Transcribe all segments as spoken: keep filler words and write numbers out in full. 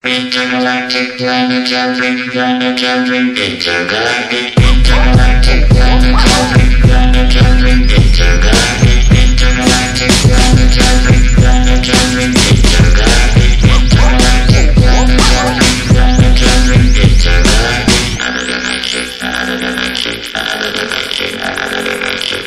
Intergalactic planetary, planetary, intergalactic, intergalactic planetary, planetary, intergalactic, intergalactic planetary, planetary, intergalactic, intergalactic planetary, planetary, intergalactic, intergalactic, intergalactic, intergalactic, intergalactic.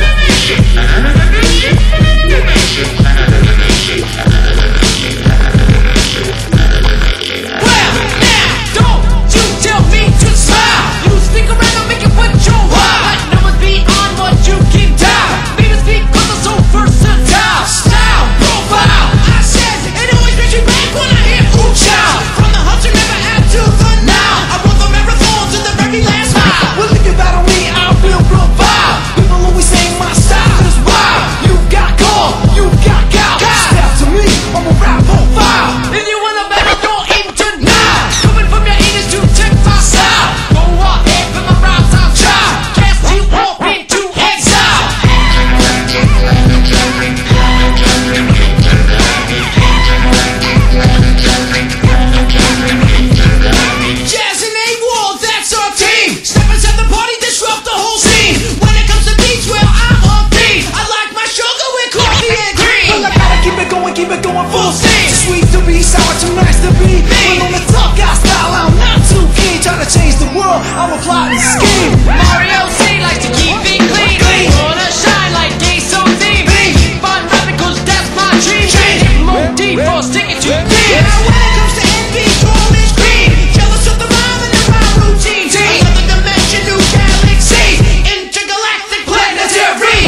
Keep it going full steam. Sweet to be, sour to nice to be. When on the tough guy style, I'm not too keen. Try to change the world, I'm a plot and scheme. Mario C likes to keep it clean. Clean. Wanna shine like gay so deep. Keep on rapping cause that's my dream. Hit more deep or stick it to deep. Now when it comes to envy, all is green. Jealous of the rhyme and the rhyme routine. Another dimension, new galaxy. Intergalactic planetary.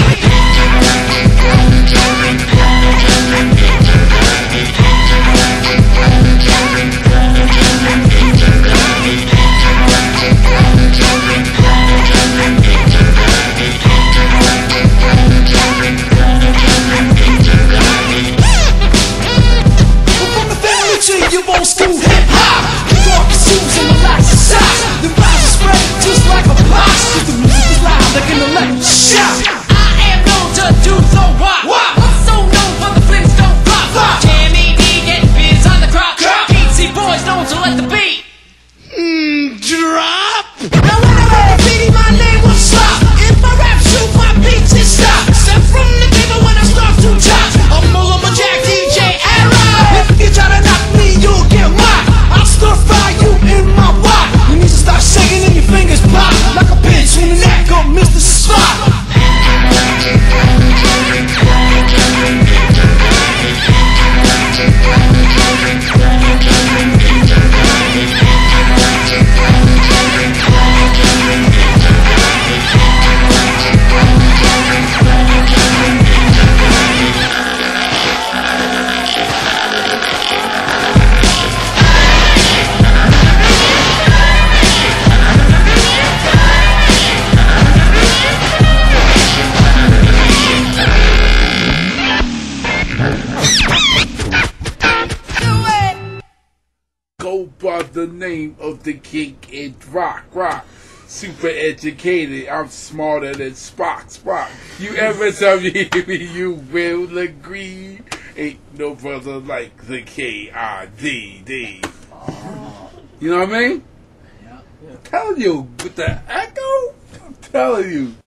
You old school hip hop, kick off your shoes and relax your socks. The vibes are spread just like a box. If the music is loud, they're gonna let you shout. I am known to do so what? What? So known for the Flintstone pop. Pop. Jamie D get biz on the crop. Crop. Beatsy boys known to let the beat. Mmm, drop. Now when I rap graffiti, my name will stop. If I rap shoot, my beats is stop. Step from the table when I start to chop. I'm all on my Jack D J era. If you try to knock me, you'll get mocked. I'll stir fry you in my wok. You need to start shaking and your fingers pop like a pinch in the neck of Mister Spock. Go by the name of the king and rock, rock. Super educated, I'm smarter than Spock, Spock. You ever tell me you will agree? Ain't no brother like the K I D D. You know what I mean? I'm telling you, with the echo, I'm telling you.